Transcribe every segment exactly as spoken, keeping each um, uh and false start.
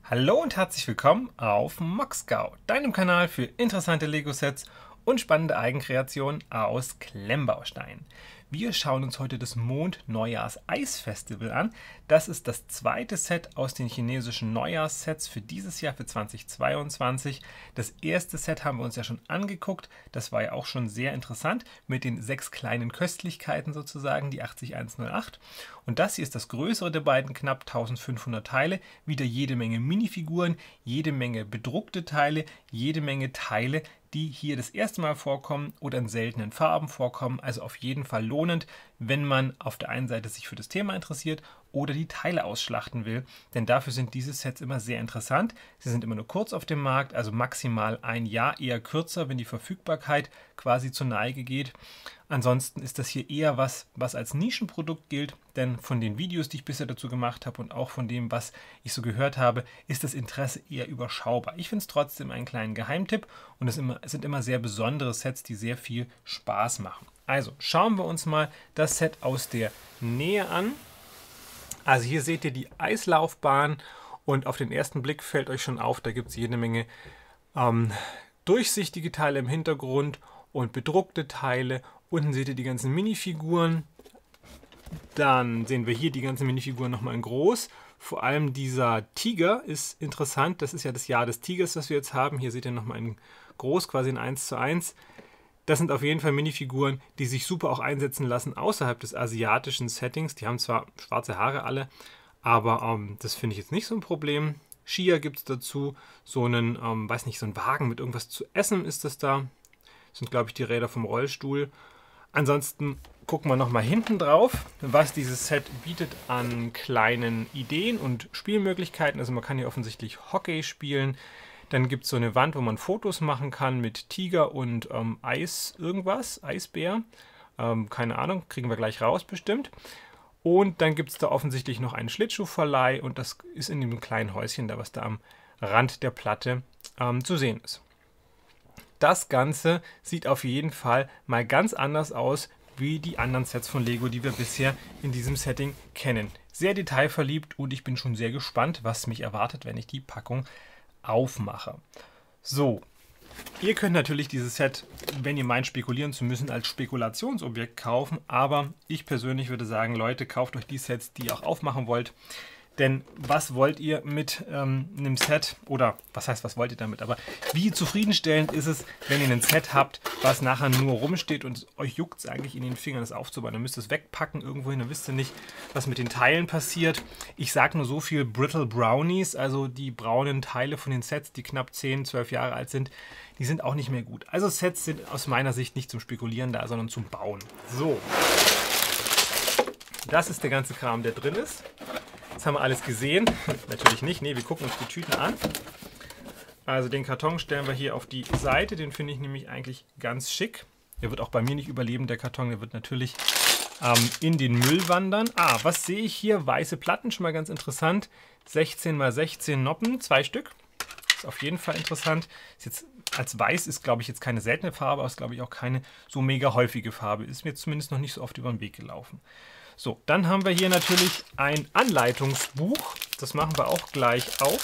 Hallo und herzlich willkommen auf MockScout, deinem Kanal für interessante Lego-Sets und spannende Eigenkreationen aus Klemmbausteinen. Wir schauen uns heute das Mond-Neujahrs-Eis-Festival an. Das ist das zweite Set aus den chinesischen Neujahrssets für dieses Jahr, für zweitausendzweiundzwanzig. Das erste Set haben wir uns ja schon angeguckt. Das war ja auch schon sehr interessant mit den sechs kleinen Köstlichkeiten sozusagen, die achtzig hundertacht. Und das hier ist das größere der beiden, knapp eintausendfünfhundert Teile. Wieder jede Menge Minifiguren, jede Menge bedruckte Teile, jede Menge Teile, die hier das erste Mal vorkommen oder in seltenen Farben vorkommen. Also auf jeden Fall lohnend, wenn man auf der einen Seite sich für das Thema interessiert oder die Teile ausschlachten will. Denn dafür sind diese Sets immer sehr interessant. Sie sind immer nur kurz auf dem Markt, also maximal ein Jahr, eher kürzer, wenn die Verfügbarkeit quasi zur Neige geht. Ansonsten ist das hier eher was, was als Nischenprodukt gilt, denn von den Videos, die ich bisher dazu gemacht habe und auch von dem, was ich so gehört habe, ist das Interesse eher überschaubar. Ich finde es trotzdem einen kleinen Geheimtipp und es, immer, es sind immer sehr besondere Sets, die sehr viel Spaß machen. Also schauen wir uns mal das Set aus der Nähe an. Also hier seht ihr die Eislaufbahn und auf den ersten Blick fällt euch schon auf, da gibt es jede Menge ähm, durchsichtige Teile im Hintergrund und bedruckte Teile. Unten seht ihr die ganzen Minifiguren. Dann sehen wir hier die ganzen Minifiguren nochmal in groß. Vor allem dieser Tiger ist interessant. Das ist ja das Jahr des Tigers, das wir jetzt haben. Hier seht ihr nochmal in groß, quasi in eins zu eins. Das sind auf jeden Fall Minifiguren, die sich super auch einsetzen lassen außerhalb des asiatischen Settings. Die haben zwar schwarze Haare alle, aber ähm, das finde ich jetzt nicht so ein Problem. Skier gibt es dazu. So einen, ähm, weiß nicht, so einen Wagen mit irgendwas zu essen ist das da. Das sind, glaube ich, die Räder vom Rollstuhl. Ansonsten gucken wir nochmal hinten drauf, was dieses Set bietet an kleinen Ideen und Spielmöglichkeiten. Also man kann hier offensichtlich Hockey spielen. Dann gibt es so eine Wand, wo man Fotos machen kann mit Tiger und ähm, Eis irgendwas, Eisbär. Ähm, keine Ahnung, kriegen wir gleich raus bestimmt. Und dann gibt es da offensichtlich noch einen Schlittschuhverleih und das ist in dem kleinen Häuschen da, was da am Rand der Platte ähm, zu sehen ist. Das Ganze sieht auf jeden Fall mal ganz anders aus wie die anderen Sets von Lego, die wir bisher in diesem Setting kennen. Sehr detailverliebt und ich bin schon sehr gespannt, was mich erwartet, wenn ich die Packung aufmache. So, ihr könnt natürlich dieses Set, wenn ihr meint, spekulieren zu müssen, als Spekulationsobjekt kaufen, aber ich persönlich würde sagen, Leute, kauft euch die Sets, die ihr auch aufmachen wollt. Denn was wollt ihr mit ähm, einem Set, oder was heißt, was wollt ihr damit, aber wie zufriedenstellend ist es, wenn ihr ein Set habt, was nachher nur rumsteht und euch juckt es eigentlich in den Fingern, das aufzubauen. Dann müsst ihr es wegpacken irgendwo hin, dann wisst ihr nicht, was mit den Teilen passiert. Ich sage nur so viel Brittle Brownies, also die braunen Teile von den Sets, die knapp zehn, zwölf Jahre alt sind, die sind auch nicht mehr gut. Also Sets sind aus meiner Sicht nicht zum Spekulieren da, sondern zum Bauen. So, das ist der ganze Kram, der drin ist. Jetzt haben wir alles gesehen. Natürlich nicht. Ne, wir gucken uns die Tüten an. Also den Karton stellen wir hier auf die Seite. Den finde ich nämlich eigentlich ganz schick. Der wird auch bei mir nicht überleben, der Karton. Der wird natürlich ähm, in den Müll wandern. Ah, was sehe ich hier? Weiße Platten, schon mal ganz interessant. sechzehn mal sechzehn Noppen, zwei Stück. Ist auf jeden Fall interessant. Ist jetzt, als weiß ist, glaube ich, jetzt keine seltene Farbe, aber ist, glaube ich, auch keine so mega häufige Farbe. Ist mir zumindest noch nicht so oft über den Weg gelaufen. So, dann haben wir hier natürlich ein Anleitungsbuch. Das machen wir auch gleich auf.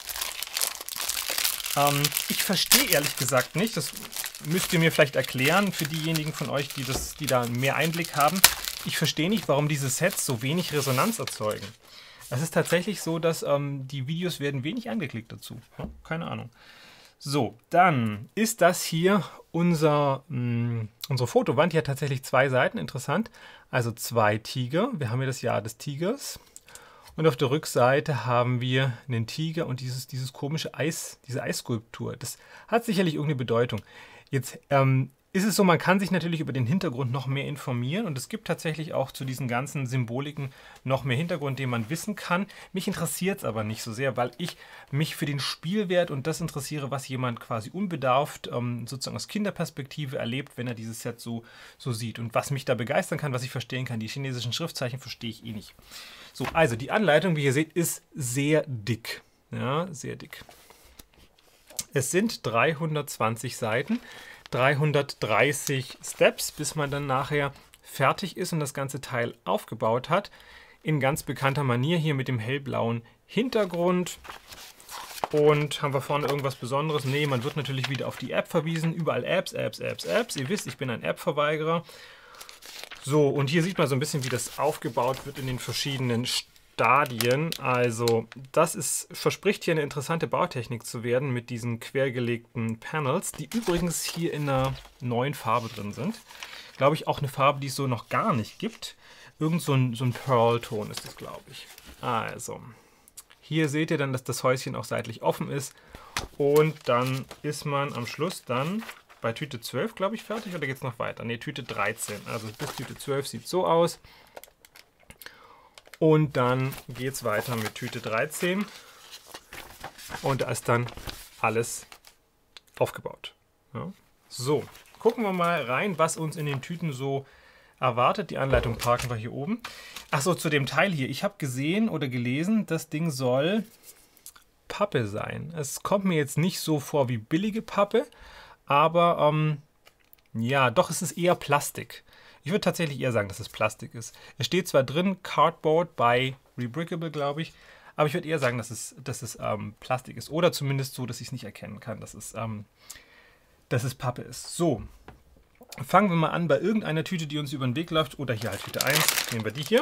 Ähm, ich verstehe ehrlich gesagt nicht, das müsst ihr mir vielleicht erklären für diejenigen von euch, die, das, die da mehr Einblick haben. Ich verstehe nicht, warum diese Sets so wenig Resonanz erzeugen. Es ist tatsächlich so, dass ähm, die Videos werden wenig angeklickt dazu. Ja, keine Ahnung. So, dann ist das hier unser, mh, unsere Fotowand. Die hat tatsächlich zwei Seiten, interessant. Also zwei Tiger. Wir haben hier das Jahr des Tigers. Und auf der Rückseite haben wir einen Tiger und dieses, dieses komische Eis, diese Eisskulptur. Das hat sicherlich irgendeine Bedeutung. Jetzt ähm, ist es so, man kann sich natürlich über den Hintergrund noch mehr informieren und es gibt tatsächlich auch zu diesen ganzen Symboliken noch mehr Hintergrund, den man wissen kann. Mich interessiert es aber nicht so sehr, weil ich mich für den Spielwert und das interessiere, was jemand quasi unbedarft ähm, sozusagen aus Kinderperspektive erlebt, wenn er dieses Set so, so sieht. Und was mich da begeistern kann, was ich verstehen kann, die chinesischen Schriftzeichen verstehe ich eh nicht. So, also die Anleitung, wie ihr seht, ist sehr dick. Ja, sehr dick. Es sind dreihundertzwanzig Seiten. dreihundertdreißig Steps, bis man dann nachher fertig ist und das ganze Teil aufgebaut hat. In ganz bekannter Manier hier mit dem hellblauen Hintergrund. Und haben wir vorne irgendwas Besonderes? Nee, man wird natürlich wieder auf die App verwiesen. Überall Apps, Apps, Apps, Apps. Ihr wisst, ich bin ein App-Verweigerer. So, und hier sieht man so ein bisschen, wie das aufgebaut wird in den verschiedenen Stadien. Also, das ist, verspricht hier eine interessante Bautechnik zu werden mit diesen quergelegten Panels, die übrigens hier in einer neuen Farbe drin sind. Glaube ich, auch eine Farbe, die es so noch gar nicht gibt. Irgend so ein, so ein Pearl-Ton ist das, glaube ich. Also, hier seht ihr dann, dass das Häuschen auch seitlich offen ist. Und dann ist man am Schluss dann bei Tüte zwölf, glaube ich, fertig. Oder geht es noch weiter? Ne, Tüte dreizehn. Also bis Tüte zwölf sieht so aus. Und dann geht es weiter mit Tüte dreizehn. Und da ist dann alles aufgebaut. Ja. So, gucken wir mal rein, was uns in den Tüten so erwartet. Die Anleitung parken wir hier oben. Achso, zu dem Teil hier. Ich habe gesehen oder gelesen, das Ding soll Pappe sein. Es kommt mir jetzt nicht so vor wie billige Pappe, aber ähm, ja, doch, es ist eher Plastik. Ich würde tatsächlich eher sagen, dass es Plastik ist. Es steht zwar drin, Cardboard by Rebrickable, glaube ich, aber ich würde eher sagen, dass es, dass es ähm, Plastik ist. Oder zumindest so, dass ich es nicht erkennen kann, dass es, ähm, dass es Pappe ist. So. Fangen wir mal an bei irgendeiner Tüte, die uns über den Weg läuft. Oder hier halt Tüte eins. Nehmen wir die hier.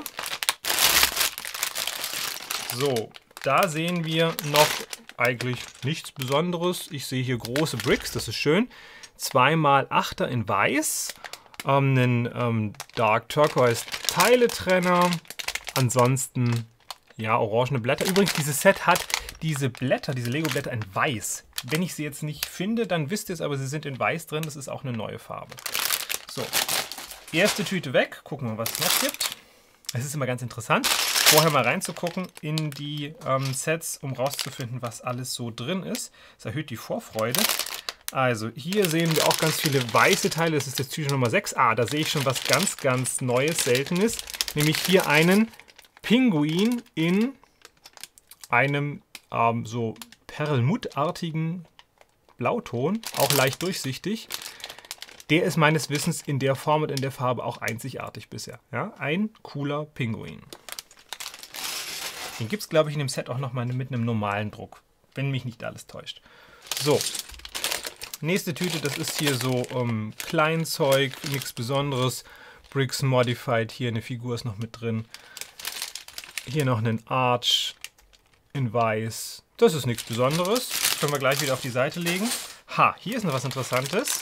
So, da sehen wir noch eigentlich nichts Besonderes. Ich sehe hier große Bricks, das ist schön. zwei mal achter in weiß. Ähm, einen ähm, Dark Turquoise Teiletrenner. Ansonsten, ja, orangene Blätter. Übrigens, dieses Set hat diese Blätter, diese Lego-Blätter in weiß. Wenn ich sie jetzt nicht finde, dann wisst ihr es, aber sie sind in weiß drin. Das ist auch eine neue Farbe. So, erste Tüte weg. Gucken wir, was es noch gibt. Es ist immer ganz interessant, vorher mal reinzugucken in die ähm, Sets, um rauszufinden, was alles so drin ist. Das erhöht die Vorfreude. Also, hier sehen wir auch ganz viele weiße Teile. Das ist jetzt Tüte Nummer sechs. Ah, da sehe ich schon was ganz, ganz Neues, Seltenes. Nämlich hier einen Pinguin in einem ähm, so perlmuttartigen Blauton, auch leicht durchsichtig. Der ist meines Wissens in der Form und in der Farbe auch einzigartig bisher. Ja, ein cooler Pinguin. Den gibt es, glaube ich, in dem Set auch nochmal mit einem normalen Druck, wenn mich nicht alles täuscht. So, nächste Tüte, das ist hier so ähm, Kleinzeug, nichts Besonderes. Bricks Modified, hier eine Figur ist noch mit drin. Hier noch einen Arch in weiß. Das ist nichts Besonderes. Das können wir gleich wieder auf die Seite legen. Ha, hier ist noch was Interessantes.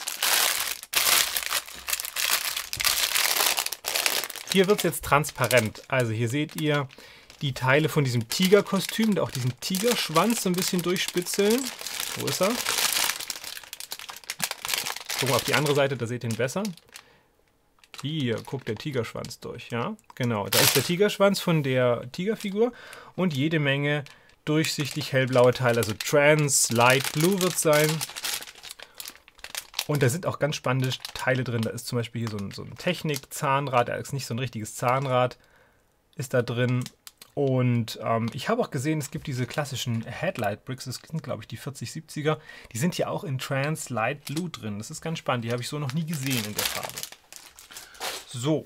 Hier wird es jetzt transparent. Also hier seht ihr die Teile von diesem Tigerkostüm, auch diesen Tigerschwanz so ein bisschen durchspitzeln. Wo ist er? Gucken wir auf die andere Seite, da seht ihr ihn besser. Hier guckt der Tigerschwanz durch, ja, genau. Da ist der Tigerschwanz von der Tigerfigur und jede Menge durchsichtig hellblaue Teile, also Trans, Light Blue wird es sein. Und da sind auch ganz spannende Teile drin. Da ist zum Beispiel hier so ein, so ein Technik-Zahnrad, da ist nicht so ein richtiges Zahnrad, ist da drin. Und ähm, ich habe auch gesehen, es gibt diese klassischen Headlight Bricks, das sind glaube ich die vierzig siebziger. Die sind hier auch in Trans Light Blue drin. Das ist ganz spannend, die habe ich so noch nie gesehen in der Farbe. So.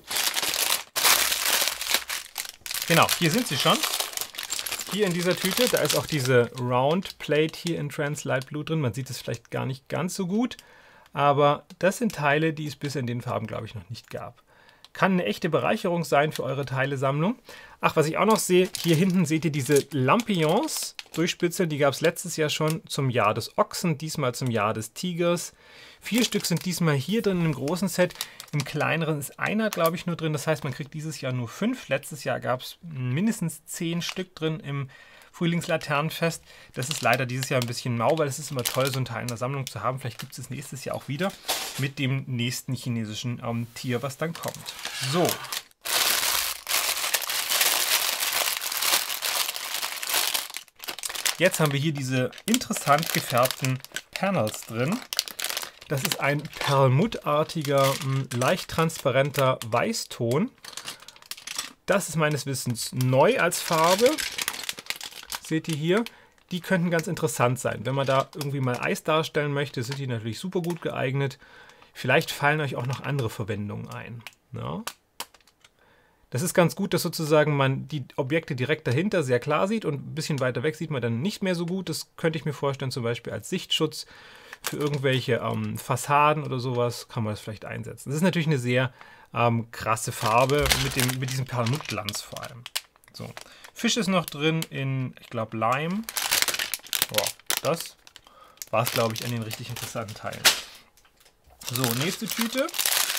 Genau, hier sind sie schon. Hier in dieser Tüte, da ist auch diese Round Plate hier in Trans Light Blue drin. Man sieht es vielleicht gar nicht ganz so gut, aber das sind Teile, die es bisher in den Farben, glaube ich, noch nicht gab. Kann eine echte Bereicherung sein für eure Teilesammlung. Ach, was ich auch noch sehe, hier hinten seht ihr diese Lampions durchspitzeln. Die gab es letztes Jahr schon zum Jahr des Ochsen, diesmal zum Jahr des Tigers. Vier Stück sind diesmal hier drin im großen Set. Im kleineren ist einer, glaube ich, nur drin. Das heißt, man kriegt dieses Jahr nur fünf. Letztes Jahr gab es mindestens zehn Stück drin im Frühlingslaternenfest. Das ist leider dieses Jahr ein bisschen mau, weil es ist immer toll, so ein Teil in der Sammlung zu haben. Vielleicht gibt es es nächstes Jahr auch wieder mit dem nächsten chinesischen ähm, Tier, was dann kommt. So. Jetzt haben wir hier diese interessant gefärbten Panels drin. Das ist ein perlmuttartiger, leicht transparenter Weißton. Das ist meines Wissens neu als Farbe. Seht ihr hier? Die könnten ganz interessant sein. Wenn man da irgendwie mal Eis darstellen möchte, sind die natürlich super gut geeignet. Vielleicht fallen euch auch noch andere Verwendungen ein. Ja. Das ist ganz gut, dass sozusagen man die Objekte direkt dahinter sehr klar sieht und ein bisschen weiter weg sieht man dann nicht mehr so gut. Das könnte ich mir vorstellen, zum Beispiel als Sichtschutz für irgendwelche ähm, Fassaden oder sowas kann man das vielleicht einsetzen. Das ist natürlich eine sehr ähm, krasse Farbe mit, dem, mit diesem Perlmuttglanz vor allem. So. Fisch ist noch drin in, ich glaube, Lime. Boah, das war es, glaube ich, an den richtig interessanten Teilen. So, nächste Tüte.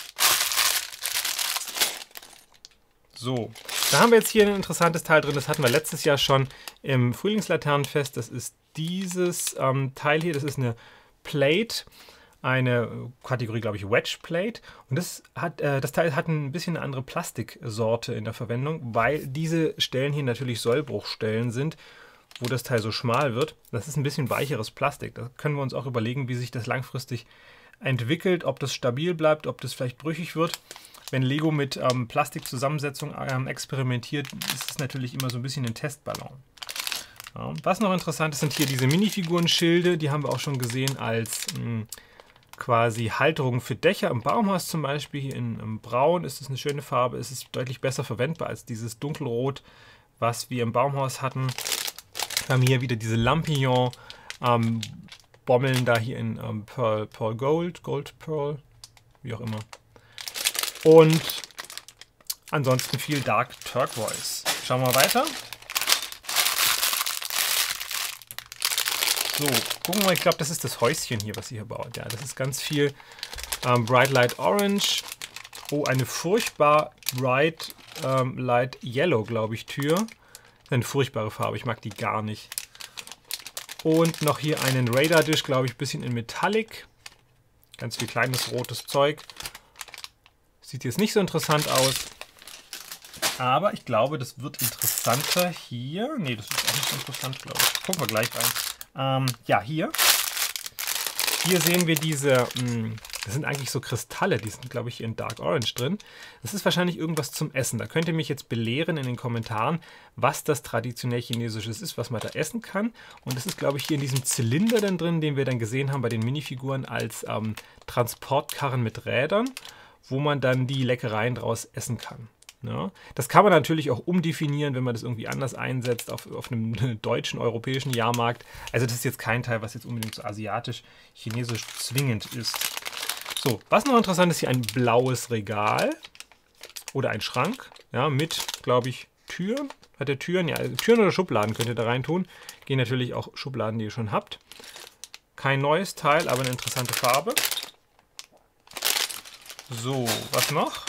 So, da haben wir jetzt hier ein interessantes Teil drin. Das hatten wir letztes Jahr schon im Frühlingslaternenfest. Das ist dieses ähm, Teil hier. Das ist eine Plate, eine Kategorie, glaube ich, Wedge Plate. Und das, hat, äh, das Teil hat ein bisschen eine andere Plastiksorte in der Verwendung, weil diese Stellen hier natürlich Sollbruchstellen sind, wo das Teil so schmal wird. Das ist ein bisschen weicheres Plastik. Da können wir uns auch überlegen, wie sich das langfristig entwickelt, ob das stabil bleibt, ob das vielleicht brüchig wird. Wenn Lego mit ähm, Plastikzusammensetzung ähm, experimentiert, ist es natürlich immer so ein bisschen ein Testballon. Ja. Was noch interessant ist, sind hier diese Minifiguren-Schilde. Die haben wir auch schon gesehen als mh, quasi Halterung für Dächer. Im Baumhaus zum Beispiel, hier in, in Braun ist es eine schöne Farbe. Es ist deutlich besser verwendbar als dieses Dunkelrot, was wir im Baumhaus hatten. Wir haben hier wieder diese Lampion ähm, Bommeln da hier in ähm, Pearl, Pearl Gold, Gold Pearl, wie auch immer. Und ansonsten viel Dark Turquoise. Schauen wir weiter. So, gucken wir mal, ich glaube, das ist das Häuschen hier, was ihr hier baut. Ja, das ist ganz viel ähm, Bright Light Orange. Oh, eine furchtbar Bright ähm, Light Yellow, glaube ich, Tür. Eine furchtbare Farbe, ich mag die gar nicht. Und noch hier einen Radar Dish, glaube ich, ein bisschen in Metallic. Ganz viel kleines rotes Zeug. Sieht jetzt nicht so interessant aus. Aber ich glaube, das wird interessanter hier. Ne, das ist auch nicht so interessant, glaube ich. Gucken wir gleich rein. Ähm, ja, hier. Hier sehen wir diese, mh, das sind eigentlich so Kristalle, die sind, glaube ich, in Dark Orange drin. Das ist wahrscheinlich irgendwas zum Essen. Da könnt ihr mich jetzt belehren in den Kommentaren, was das traditionell Chinesisches ist, was man da essen kann. Und das ist, glaube ich, hier in diesem Zylinder dann drin, den wir dann gesehen haben bei den Minifiguren als ähm, Transportkarren mit Rädern, wo man dann die Leckereien draus essen kann. Ja, das kann man natürlich auch umdefinieren, wenn man das irgendwie anders einsetzt auf, auf einem deutschen, europäischen Jahrmarkt. Also das ist jetzt kein Teil, was jetzt unbedingt so asiatisch, chinesisch zwingend ist. So, was noch interessant ist, hier ein blaues Regal oder ein Schrank, ja, mit, glaube ich, Türen. Hat der Türen? Ja, also Türen oder Schubladen könnt ihr da rein tun. Gehen natürlich auch Schubladen, die ihr schon habt. Kein neues Teil, aber eine interessante Farbe. So, was noch?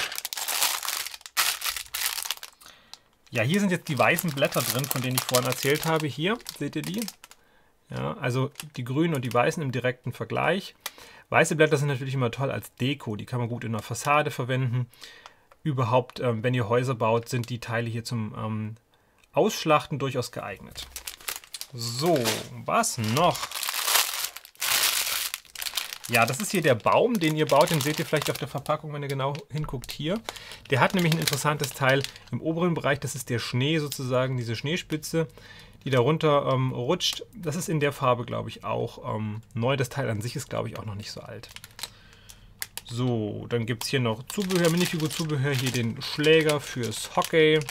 Ja, hier sind jetzt die weißen Blätter drin, von denen ich vorhin erzählt habe. Hier, seht ihr die? Ja, also die grünen und die weißen im direkten Vergleich. Weiße Blätter sind natürlich immer toll als Deko. Die kann man gut in der Fassade verwenden. Überhaupt, ähm, wenn ihr Häuser baut, sind die Teile hier zum ähm, Ausschlachten durchaus geeignet. So, was noch? Ja, das ist hier der Baum, den ihr baut. Den seht ihr vielleicht auf der Verpackung, wenn ihr genau hinguckt hier. Der hat nämlich ein interessantes Teil im oberen Bereich. Das ist der Schnee sozusagen, diese Schneespitze, die darunter ähm, rutscht. Das ist in der Farbe, glaube ich, auch ähm, neu. Das Teil an sich ist, glaube ich, auch noch nicht so alt. So, dann gibt es hier noch Zubehör, Minifigur-Zubehör. Hier den Schläger fürs Hockey.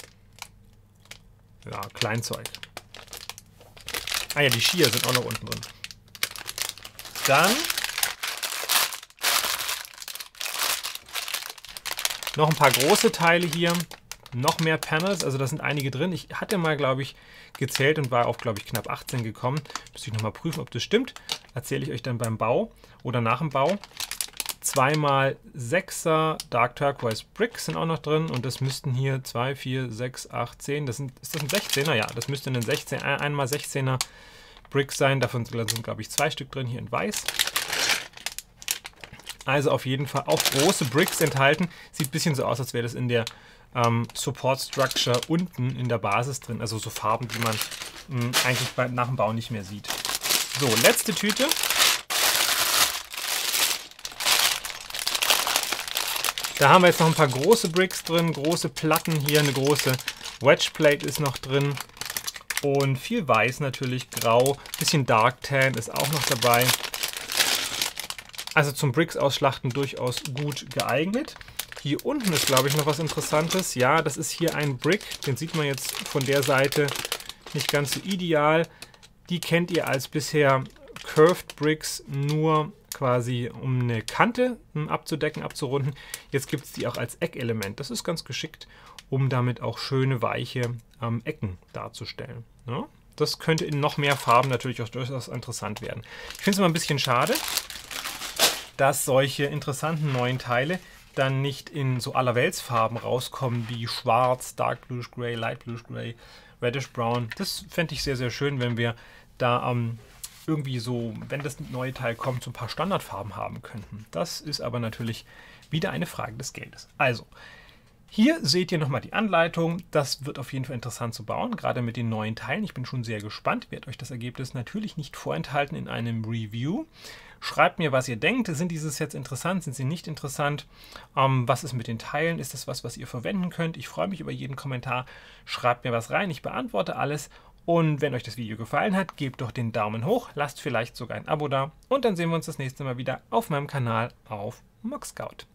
Ja, Kleinzeug. Ah ja, die Skier sind auch noch unten drin. Dann noch ein paar große Teile hier, noch mehr Panels, also da sind einige drin. Ich hatte mal, glaube ich, gezählt und war auf, glaube ich, knapp achtzehn gekommen. Müsste ich nochmal prüfen, ob das stimmt. Erzähle ich euch dann beim Bau oder nach dem Bau. Zweimal sechser Dark Turquoise Bricks sind auch noch drin und das müssten hier zwei, vier, sechs, acht, zehn, das sind, ist das ein sechzehner? Ja, das müsste ein sechzehn, einmal sechzehner Bricks sein. Davon sind, glaube ich, zwei Stück drin, hier in weiß. Also auf jeden Fall auch große Bricks enthalten. Sieht ein bisschen so aus, als wäre das in der ähm, Support Structure unten in der Basis drin. Also so Farben, die man mh, eigentlich bei, nach dem Bau nicht mehr sieht. So, letzte Tüte. Da haben wir jetzt noch ein paar große Bricks drin, große Platten hier, eine große Wedge Plate ist noch drin. Und viel Weiß natürlich, Grau, bisschen Dark Tan ist auch noch dabei. Also zum Bricks ausschlachten durchaus gut geeignet. hier unten ist, glaube ich, noch was Interessantes. Ja, das ist hier ein Brick. Den sieht man jetzt von der Seite nicht ganz so ideal. Die kennt ihr als bisher Curved Bricks nur quasi, um eine Kante abzudecken, abzurunden. Jetzt gibt es die auch als Eckelement. Das ist ganz geschickt, um damit auch schöne, weiche ähm, Ecken darzustellen. Ja? Das könnte in noch mehr Farben natürlich auch durchaus interessant werden. Ich finde es immer ein bisschen schade, dass solche interessanten neuen Teile dann nicht in so allerweltsfarben rauskommen wie Schwarz, Dark Bluish Gray, Light Bluish Gray, Reddish Brown. Das fände ich sehr, sehr schön, wenn wir da ähm, irgendwie so, wenn das neue Teil kommt, so ein paar Standardfarben haben könnten. Das ist aber natürlich wieder eine Frage des Geldes. Also, hier seht ihr nochmal die Anleitung. Das wird auf jeden Fall interessant zu bauen, gerade mit den neuen Teilen. Ich bin schon sehr gespannt. Ich werde euch das Ergebnis natürlich nicht vorenthalten in einem Review. Schreibt mir, was ihr denkt. Sind diese Sets interessant? Sind sie nicht interessant? Ähm, was ist mit den Teilen? Ist das was, was ihr verwenden könnt? Ich freue mich über jeden Kommentar. Schreibt mir was rein. Ich beantworte alles. Und wenn euch das Video gefallen hat, gebt doch den Daumen hoch. Lasst vielleicht sogar ein Abo da. Und dann sehen wir uns das nächste Mal wieder auf meinem Kanal auf MockScout.